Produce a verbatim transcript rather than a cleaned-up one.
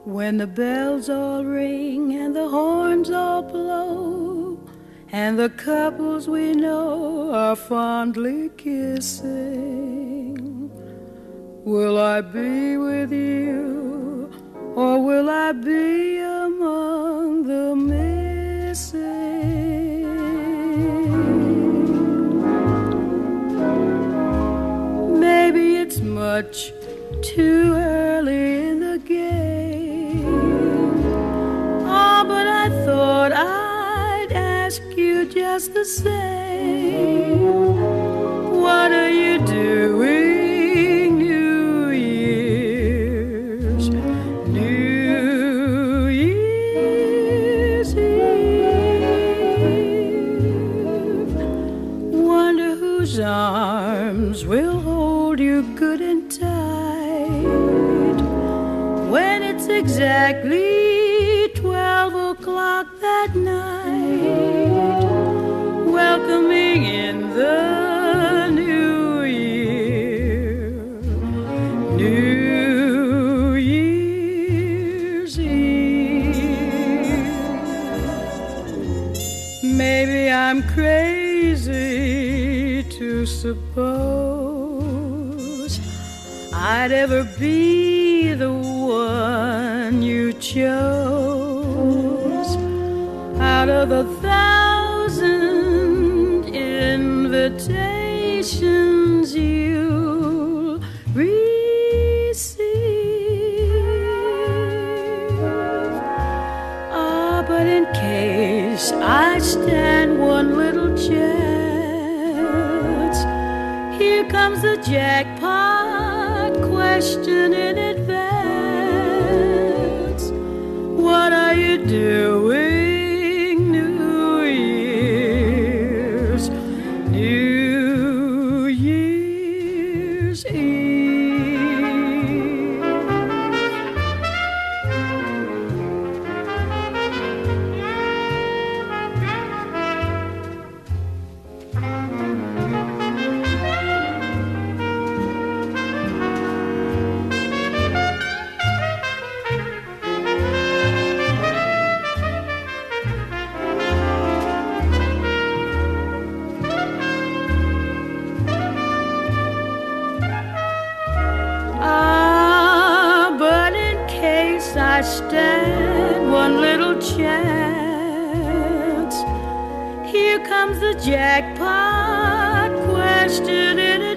When the bells all ring and the horns all blow, and the couples we know are fondly kissing, will I be with you, or will I be among the missing? Maybe it's much too early in the game. Oh, but I thought I'd ask you just the same. What are you doing New Year's, New Year's Eve? Wonder whose arms will hold you good and tight when it's exactly twelve o'clock that night, welcoming in the new year, New Year's Eve. Maybe I'm crazy to suppose I'd ever be the one you chose out of the thousand invitations you'll receive. Ah, but in case I stand one little chance, here comes the jackpot question in advance. What are you doing New Year's, New Year's Eve? I stand one little chance, here comes the jackpot question in